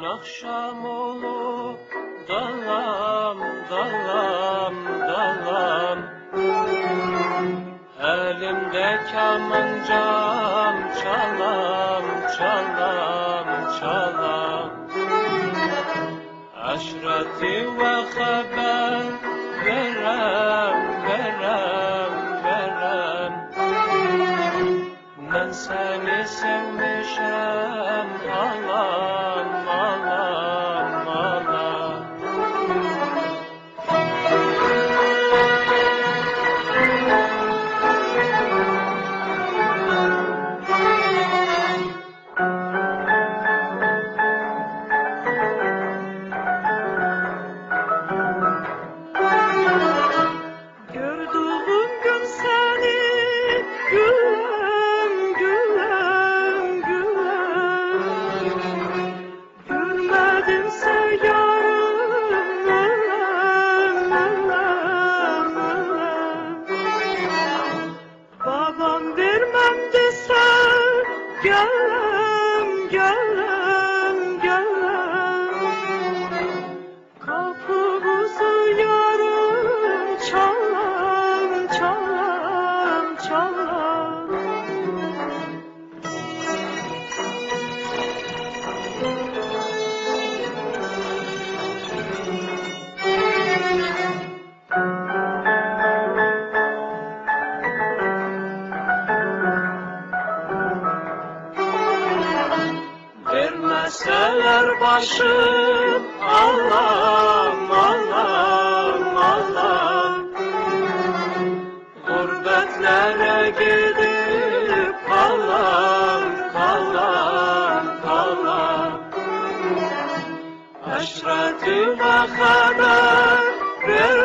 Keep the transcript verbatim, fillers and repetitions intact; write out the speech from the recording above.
akşam olur, dalam, dalam, dalam. Elimde kamançam, çalam, çalam, çalam. Aşreti ve haber verem, verem, verem. Ben seni sevmişem, alam, alam, alam. Gördüğüm gün seni gülüm, gülüm, gülüm. Görmedimse yarım, ölüm, ölüm, ölüm. Babam vermem dese gelem, gelem, gelem. Kapımızı yarım çalam, çalam, çalam. Vermeseler başım, Allah'ım, Allah'ım, Allah'ım. Gurbetlere gidip kalam, kalam, kalam. Aşreti ve haber ver